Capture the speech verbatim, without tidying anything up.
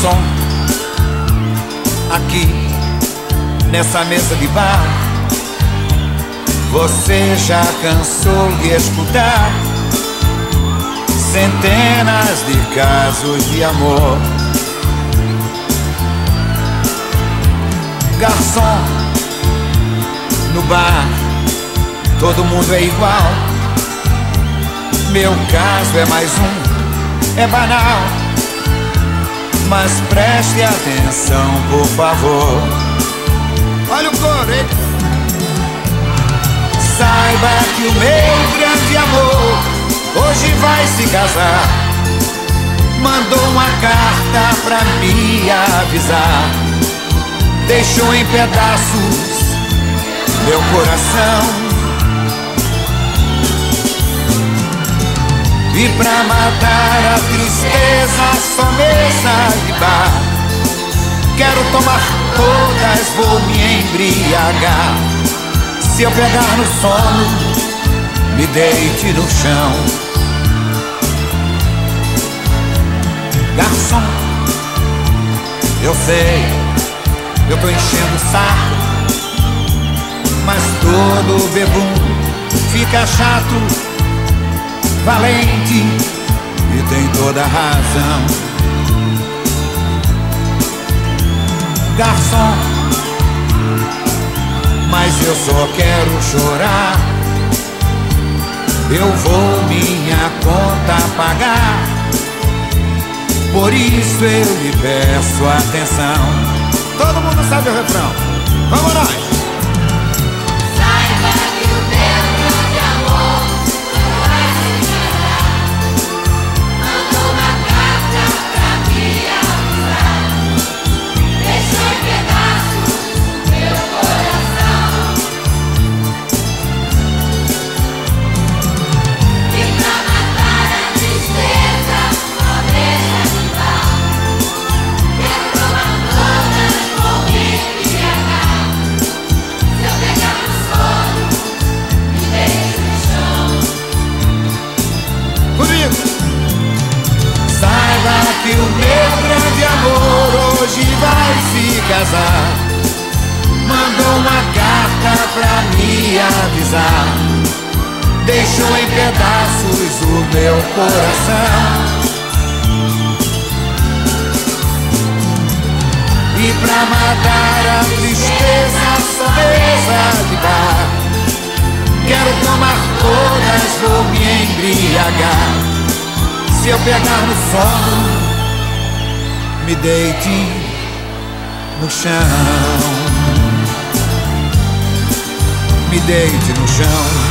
Garçom, aqui nessa mesa de bar, você já cansou de escutar centenas de casos de amor. Garçom, no bar todo mundo é igual. Meu caso é mais um, é banal, mas preste atenção, por favor. Olha o coro, hein? Saiba que o meu grande amor hoje vai se casar. Mandou uma carta pra me avisar. Deixou em pedaços meu coração. E pra matar a tristeza, só mesa de bar. Quero tomar todas, vou me embriagar. Se eu pegar no sono, me deite no chão. Garçom, eu sei, eu tô enchendo o saco, mas todo bebum fica chato. Valente e tem toda a razão. Garçom, mas eu só quero chorar. Eu vou minha conta pagar, por isso eu lhe peço atenção. Todo mundo sabe o refrão, vamos nós! Que o meu grande amor hoje vai se casar. Mandou uma carta pra me avisar. Deixou em pedaços o meu coração. E pra matar a tristeza, só mesa de bar. Quero tomar todas, vou me embriagar. Se eu pegar no sono, me deite no chão. Me deite no chão.